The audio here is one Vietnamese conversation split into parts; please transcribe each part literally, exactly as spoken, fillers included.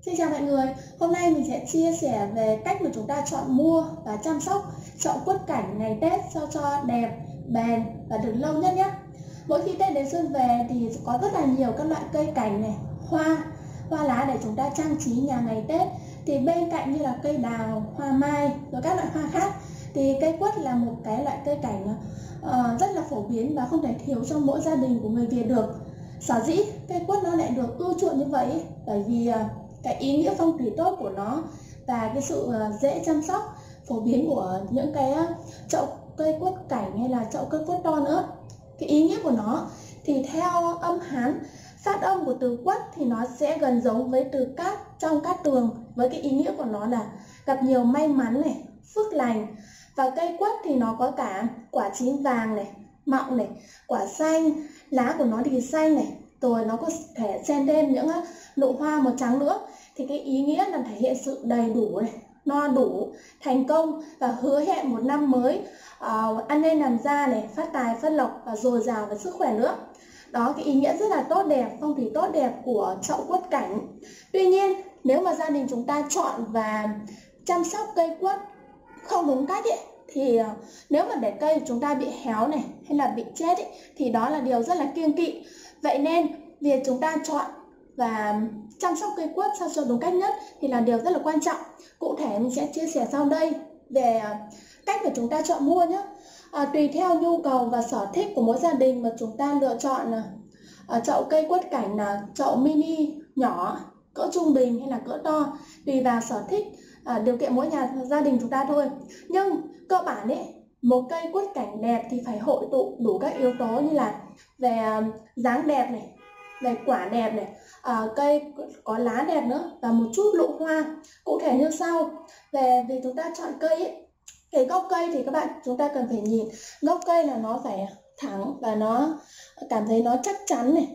Xin chào mọi người, hôm nay mình sẽ chia sẻ về cách mà chúng ta chọn mua và chăm sóc chậu quất cảnh ngày Tết sao cho đẹp, bền và được lâu nhất nhé. Mỗi khi Tết đến xuân về thì có rất là nhiều các loại cây cảnh này, hoa, hoa lá để chúng ta trang trí nhà ngày Tết. Thì bên cạnh như là cây đào, hoa mai và các loại hoa khác thì cây quất là một cái loại cây cảnh uh, rất là phổ biến và không thể thiếu trong mỗi gia đình của người Việt được. Sở dĩ cây quất nó lại được ưa chuộng như vậy bởi vì uh, cái ý nghĩa phong thủy tốt của nó và cái sự dễ chăm sóc phổ biến của những cái chậu cây quất cảnh hay là chậu cây quất to nữa. Cái ý nghĩa của nó thì theo âm Hán, phát âm của từ quất thì nó sẽ gần giống với từ cát trong cát tường, với cái ý nghĩa của nó là gặp nhiều may mắn này, phước lành. Và cây quất thì nó có cả quả chín vàng này, mọng này, quả xanh, lá của nó thì xanh này, rồi nó có thể xen thêm những nụ hoa màu trắng nữa. Thì cái ý nghĩa là thể hiện sự đầy đủ này, no đủ, thành công và hứa hẹn một năm mới uh, ăn nên làm ra này, phát tài phát lộc và dồi dào về sức khỏe nữa. Đó, cái ý nghĩa rất là tốt đẹp, phong thủy tốt đẹp của chậu quất cảnh. Tuy nhiên nếu mà gia đình chúng ta chọn và chăm sóc cây quất không đúng cách ấy, thì uh, nếu mà để cây chúng ta bị héo này hay là bị chết ấy, thì đó là điều rất là kiêng kỵ. Vậy nên việc chúng ta chọn và chăm sóc cây quất sao cho đúng cách nhất thì là điều rất là quan trọng. Cụ thể mình sẽ chia sẻ sau đây về cách mà chúng ta chọn mua nhé. À, tùy theo nhu cầu và sở thích của mỗi gia đình mà chúng ta lựa chọn à, chậu cây quất cảnh là chậu mini nhỏ, cỡ trung bình hay là cỡ to, tùy vào sở thích, à, điều kiện mỗi nhà gia đình chúng ta thôi. Nhưng cơ bản ấy, một cây quất cảnh đẹp thì phải hội tụ đủ các yếu tố như là về dáng đẹp này, về quả đẹp này, à, cây có lá đẹp nữa và một chút nụ hoa. Cụ thể như sau. Về vì chúng ta chọn cây ấy, cái gốc cây thì các bạn chúng ta cần phải nhìn gốc cây là nó phải thẳng và nó cảm thấy nó chắc chắn này.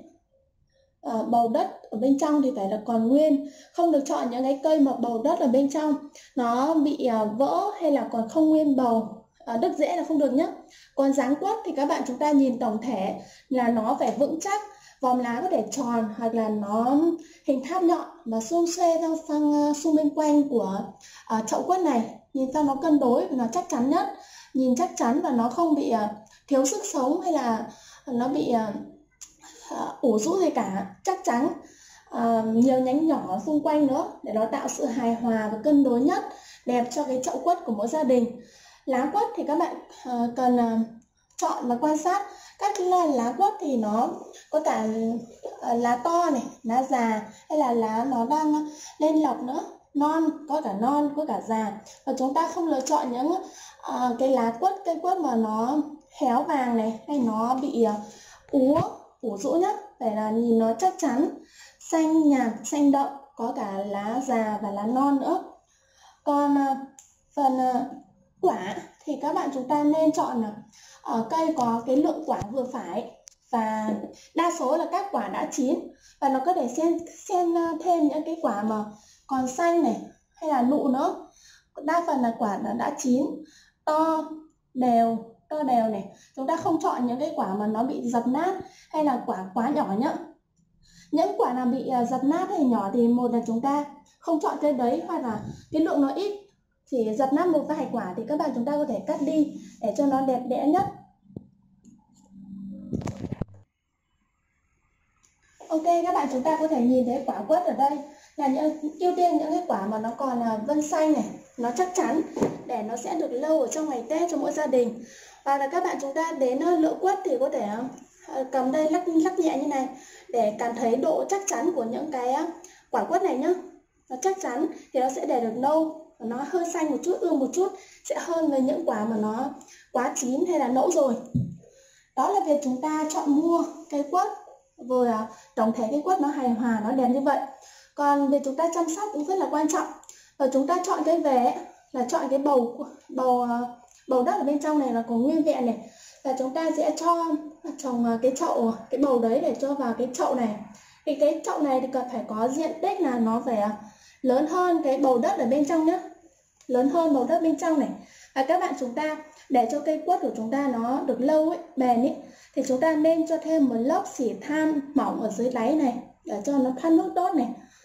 À, bầu đất ở bên trong thì phải là còn nguyên, không được chọn những cái cây mà bầu đất ở bên trong nó bị à, vỡ hay là còn không nguyên bầu, à, đứt rễ là không được nhé. Còn dáng quất thì các bạn chúng ta nhìn tổng thể là nó phải vững chắc, vòm lá có thể tròn hoặc là nó hình tháp nhọn và xung xuê theo sang xung bên quanh của uh, chậu quất này, nhìn sao nó cân đối và nó chắc chắn nhất, nhìn chắc chắn và nó không bị uh, thiếu sức sống hay là nó bị uh, uh, ủ rũ gì cả, chắc chắn, uh, nhiều nhánh nhỏ xung quanh nữa để nó tạo sự hài hòa và cân đối nhất, đẹp cho cái chậu quất của mỗi gia đình. Lá quất thì các bạn uh, cần uh, chọn và quan sát các lá quất thì nó có cả lá to này, lá già hay là lá nó đang lên lọc nữa, non, có cả non, có cả già. Và chúng ta không lựa chọn những uh, cái lá quất, cây quất mà nó héo vàng này hay nó bị uh, úa, ủ rũ nhá, để là nhìn nó chắc chắn, xanh nhạt, xanh đậm, có cả lá già và lá non nữa. Còn uh, phần uh, quả thì các bạn chúng ta nên chọn là ở cây có cái lượng quả vừa phải và đa số là các quả đã chín, và nó có thể xen xen thêm những cái quả mà còn xanh này hay là nụ nữa. Đa phần là quả đã, đã chín, to đều, to đều này. Chúng ta không chọn những cái quả mà nó bị dập nát hay là quả quá nhỏ nhá. Những quả nào bị dập nát hay nhỏ thì một là chúng ta không chọn cây đấy, hoặc là cái lượng nó ít, chỉ dập nát một vài quả thì các bạn chúng ta có thể cắt đi để cho nó đẹp đẽ nhất. Ok, các bạn chúng ta có thể nhìn thấy quả quất ở đây là những ưu tiên những cái quả mà nó còn là vân xanh này, nó chắc chắn để nó sẽ được lâu ở trong ngày Tết cho mỗi gia đình. Và là các bạn chúng ta đến lựa quất thì có thể cầm đây lắc lắc nhẹ như này để cảm thấy độ chắc chắn của những cái quả quất này nhá. Nó chắc chắn thì nó sẽ để được lâu, nó hơi xanh một chút, ương một chút sẽ hơn với những quả mà nó quá chín hay là nẫu rồi. Đó là việc chúng ta chọn mua cây quất, vừa tổng thể cây quất nó hài hòa, nó đẹp như vậy. Còn việc chúng ta chăm sóc cũng rất là quan trọng. Và chúng ta chọn cây về ấy, là chọn cái bầu bầu bầu đất ở bên trong này là còn nguyên vẹn này, và chúng ta sẽ cho trồng cái chậu, cái bầu đấy để cho vào cái chậu này. Thì cái chậu này thì cần phải có diện tích là nó phải lớn hơn cái bầu đất ở bên trong nhé, lớn hơn bầu đất bên trong này. Và các bạn chúng ta để cho cây quất của chúng ta nó được lâu ấy, bền ấy, thì chúng ta nên cho thêm một lớp xỉ than mỏng ở dưới đáy này để cho nó thoát nước tốt này.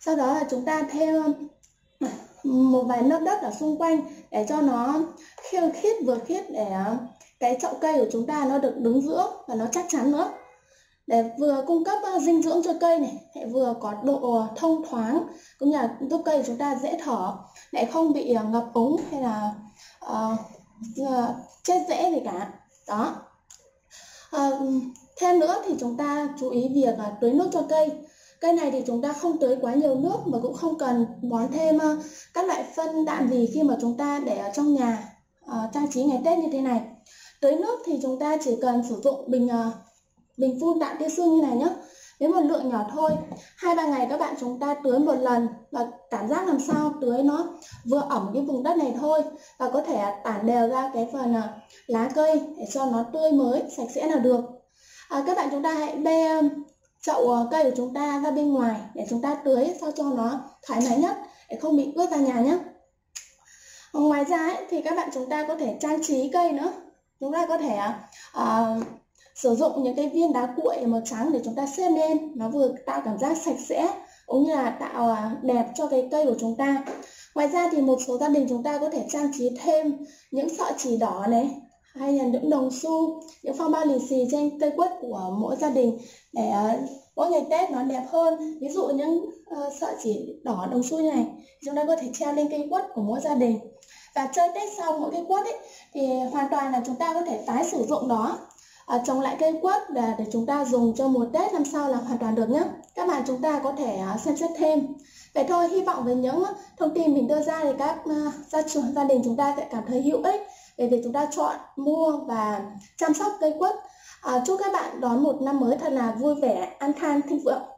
Sau đó là chúng ta thêm một vài lớp đất ở xung quanh để cho nó khiêu khít vừa khít, để cái chậu cây của chúng ta nó được đứng giữa và nó chắc chắn nữa, để vừa cung cấp dinh dưỡng cho cây này, để vừa có độ thông thoáng cũng như là giúp cây của chúng ta dễ thở, để không bị ngập úng hay là uh, chết rễ gì cả. Đó. Uh, thêm nữa thì chúng ta chú ý việc uh, tưới nước cho cây. Cây này thì chúng ta không tưới quá nhiều nước mà cũng không cần bón thêm uh, các loại phân đạm gì khi mà chúng ta để ở trong nhà uh, trang trí ngày Tết như thế này. Tưới nước thì chúng ta chỉ cần sử dụng bình uh, bình phun đạm tia sương như này nhé, với một lượng nhỏ thôi. Hai ba ngày các bạn chúng ta tưới một lần, và cảm giác làm sao tưới nó vừa ẩm cái vùng đất này thôi, và có thể tản đều ra cái phần uh, lá cây để cho nó tươi mới sạch sẽ là được. À, các bạn chúng ta hãy bê um, chậu cây của chúng ta ra bên ngoài để chúng ta tưới sao cho nó thoải mái nhất, để không bị ướt ra nhà nhé. Ngoài ra ấy, thì các bạn chúng ta có thể trang trí cây nữa. Chúng ta có thể uh, sử dụng những cái viên đá cuội màu trắng để chúng ta xếp lên, nó vừa tạo cảm giác sạch sẽ cũng như là tạo uh, đẹp cho cái cây của chúng ta. Ngoài ra thì một số gia đình chúng ta có thể trang trí thêm những sợi chỉ đỏ này, hay là những đồng xu, những phong bao lì xì trên cây quất của mỗi gia đình, để uh, mỗi ngày Tết nó đẹp hơn. Ví dụ những uh, sợi chỉ đỏ đồng xu như này chúng ta có thể treo lên cây quất của mỗi gia đình, và chơi Tết xong mỗi cây quất ấy thì hoàn toàn là chúng ta có thể tái sử dụng đó, uh, trồng lại cây quất để, để chúng ta dùng cho mùa Tết năm sau là hoàn toàn được nhé. Các bạn chúng ta có thể uh, xem xét thêm. Vậy thôi, hy vọng với những thông tin mình đưa ra thì các uh, gia, gia đình chúng ta sẽ cảm thấy hữu ích về việc chúng ta chọn, mua và chăm sóc cây quất. À, chúc các bạn đón một năm mới thật là vui vẻ, an khang, thịnh vượng.